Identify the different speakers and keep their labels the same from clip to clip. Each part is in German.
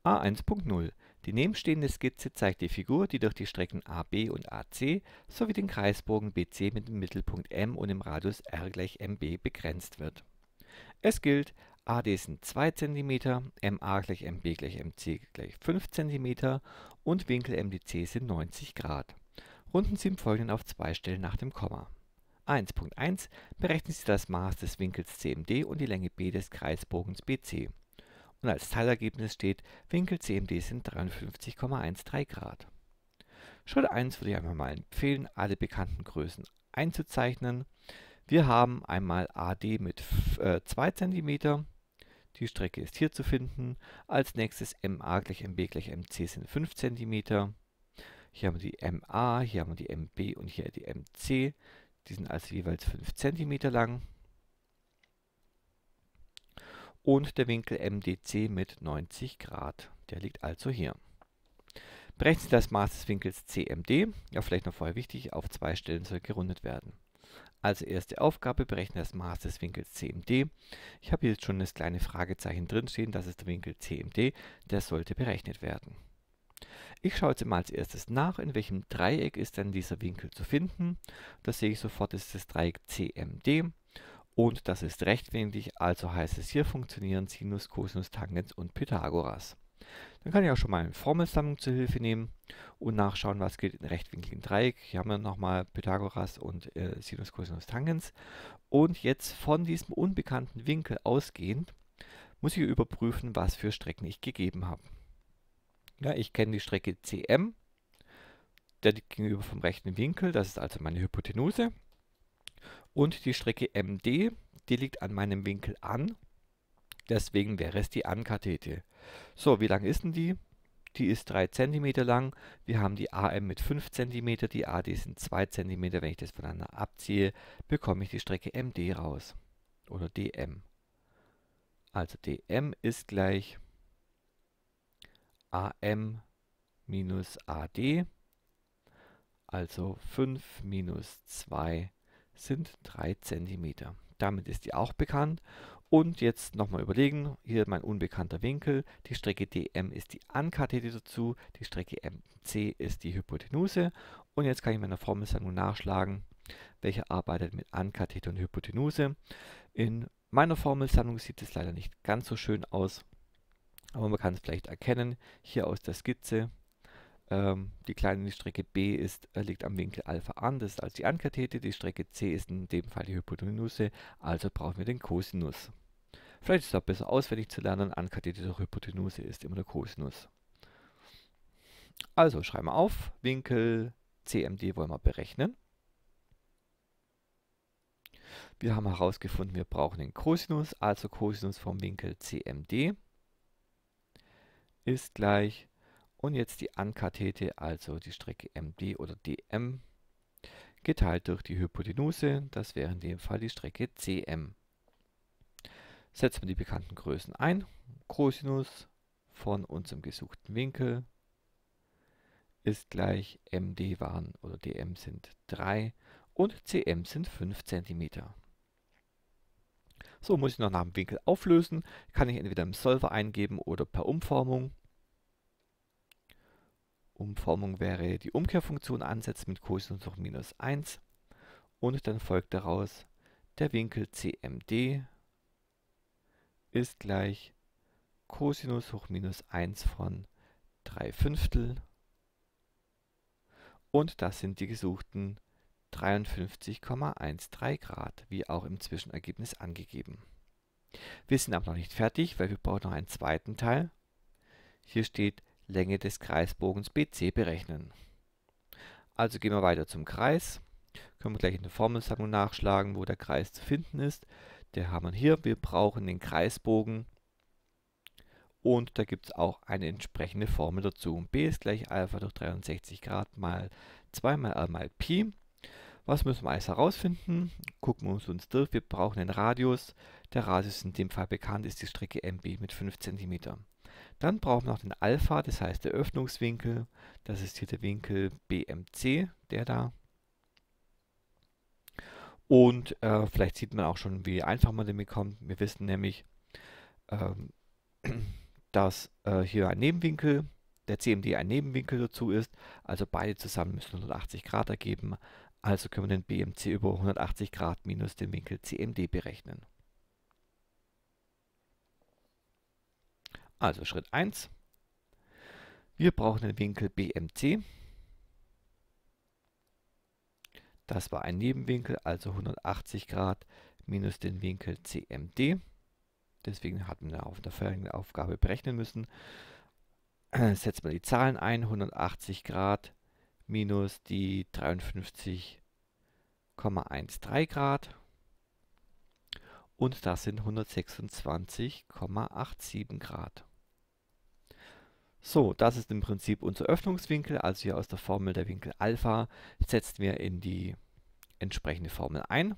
Speaker 1: A1.0 Die nebenstehende Skizze zeigt die Figur, die durch die Strecken AB und AC sowie den Kreisbogen BC mit dem Mittelpunkt M und dem Radius r = MB begrenzt wird. Es gilt: AD sind 2 cm, MA = MB = MC = 5 cm und Winkel MDC sind 90 Grad. Runden Sie im Folgenden auf zwei Stellen nach dem Komma. 1.1 Berechnen Sie das Maß des Winkels CMD und die Länge B des Kreisbogens BC. Und als Teilergebnis steht: Winkel CMD sind 53,13 Grad. Schritt 1 würde ich einfach mal empfehlen, alle bekannten Größen einzuzeichnen. Wir haben einmal AD mit 2 cm. Die Strecke ist hier zu finden. Als nächstes MA = MB = MC sind 5 cm. Hier haben wir die MA, hier haben wir die MB und hier die MC. Die sind also jeweils 5 cm lang. Und der Winkel MDC mit 90 Grad. Der liegt also hier. Berechnen Sie das Maß des Winkels CMD. Ja, vielleicht noch vorher wichtig, auf zwei Stellen soll gerundet werden. Also erste Aufgabe: Berechne das Maß des Winkels CMD. Ich habe hier jetzt schon das kleine Fragezeichen drin stehen, das ist der Winkel CMD, der sollte berechnet werden. Ich schaue jetzt mal als erstes nach, in welchem Dreieck ist denn dieser Winkel zu finden. Das sehe ich sofort, das ist das Dreieck CMD und das ist rechtwinklig, also heißt es, hier funktionieren Sinus, Cosinus, Tangens und Pythagoras. Dann kann ich auch schon mal eine Formelsammlung zur Hilfe nehmen und nachschauen, was gilt in rechtwinkligen Dreieck. Hier haben wir nochmal Pythagoras und Sinus, Cosinus, Tangens. Und jetzt von diesem unbekannten Winkel ausgehend muss ich überprüfen, was für Strecken ich gegeben habe. Ja, ich kenne die Strecke CM, der liegt gegenüber vom rechten Winkel, das ist also meine Hypotenuse. Und die Strecke MD, die liegt an meinem Winkel an, deswegen wäre es die Ankathete. So, wie lang ist denn die? Die ist 3 cm lang. Wir haben die AM mit 5 cm, die AD sind 2 cm. Wenn ich das voneinander abziehe, bekomme ich die Strecke MD raus. Oder DM. Also DM ist gleich AM minus AD. Also 5 minus 2 sind 3 cm. Damit ist die auch bekannt. Und jetzt nochmal überlegen, hier mein unbekannter Winkel, die Strecke DM ist die Ankathete dazu, die Strecke MC ist die Hypotenuse. Und jetzt kann ich meiner Formelsammlung nachschlagen, welche arbeitet mit Ankathete und Hypotenuse. In meiner Formelsammlung sieht es leider nicht ganz so schön aus, aber man kann es vielleicht erkennen, hier aus der Skizze. Die kleine Strecke B liegt am Winkel Alpha an, das ist also die Ankathete. Die Strecke C ist in dem Fall die Hypotenuse, also brauchen wir den Cosinus. Vielleicht ist es auch besser auswendig zu lernen, Ankathete durch Hypotenuse ist immer der Cosinus. Also schreiben wir auf, Winkel CMD wollen wir berechnen. Wir haben herausgefunden, wir brauchen den Cosinus, also Cosinus vom Winkel CMD ist gleich, und jetzt die Ankathete, also die Strecke MD oder DM, geteilt durch die Hypotenuse, das wäre in dem Fall die Strecke CM. Setzen wir die bekannten Größen ein. Cosinus von unserem gesuchten Winkel ist gleich MD waren oder DM sind 3 und CM sind 5 cm. So, muss ich noch nach dem Winkel auflösen. Kann ich entweder im Solver eingeben oder per Umformung. Umformung wäre die Umkehrfunktion ansetzen mit Cosinus hoch minus 1 und dann folgt daraus, der Winkel CMD ist gleich Cosinus hoch minus 1 von 3/5 und das sind die gesuchten 53,13 Grad, wie auch im Zwischenergebnis angegeben. Wir sind aber noch nicht fertig, weil wir brauchen noch einen zweiten Teil. Hier steht Länge des Kreisbogens BC berechnen. Also gehen wir weiter zum Kreis. Können wir gleich in der Formelsammlung nachschlagen, wo der Kreis zu finden ist. Der haben wir hier. Wir brauchen den Kreisbogen und da gibt es auch eine entsprechende Formel dazu. B ist gleich Alpha durch 63 Grad mal 2 mal R mal Pi. Was müssen wir alles herausfinden? Gucken wir uns durch. Wir brauchen den Radius. Der Radius in dem Fall bekannt ist die Strecke MB mit 5 cm. Dann brauchen wir noch den Alpha, das heißt der Öffnungswinkel. Das ist hier der Winkel BMC, der da. Und vielleicht sieht man auch schon, wie einfach man damit kommt. Wir wissen nämlich, dass hier ein Nebenwinkel, der CMD ein Nebenwinkel dazu ist. Also beide zusammen müssen 180 Grad ergeben. Also können wir den BMC über 180 Grad minus den Winkel CMD berechnen. Also Schritt 1. Wir brauchen den Winkel BMC. Das war ein Nebenwinkel, also 180 Grad minus den Winkel CMD. Deswegen hatten wir auf der vorherigen Aufgabe berechnen müssen. Setzen wir die Zahlen ein. 180 Grad minus die 53,13 Grad. Und das sind 126,87 Grad. So, das ist im Prinzip unser Öffnungswinkel. Also hier aus der Formel der Winkel Alpha setzen wir in die entsprechende Formel ein.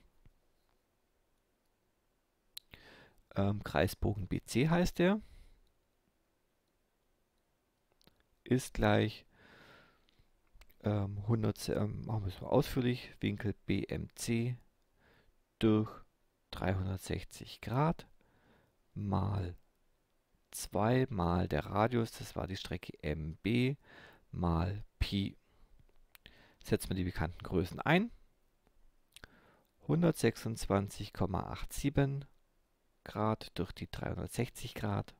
Speaker 1: Kreisbogen BC heißt der. Ist gleich 100, machen wir es mal ausführlich, Winkel BMC durch 360 Grad mal 2 mal der Radius, das war die Strecke MB, mal Pi. Setzen wir die bekannten Größen ein. 126,87 Grad durch die 360 Grad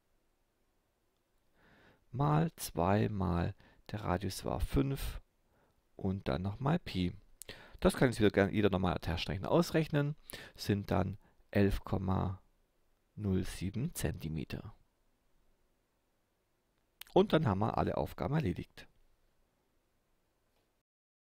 Speaker 1: mal 2 mal der Radius war 5 und dann nochmal Pi. Das kann jetzt wieder jeder normale Taschenrechner ausrechnen, sind dann 11,07 cm. Und dann haben wir alle Aufgaben erledigt.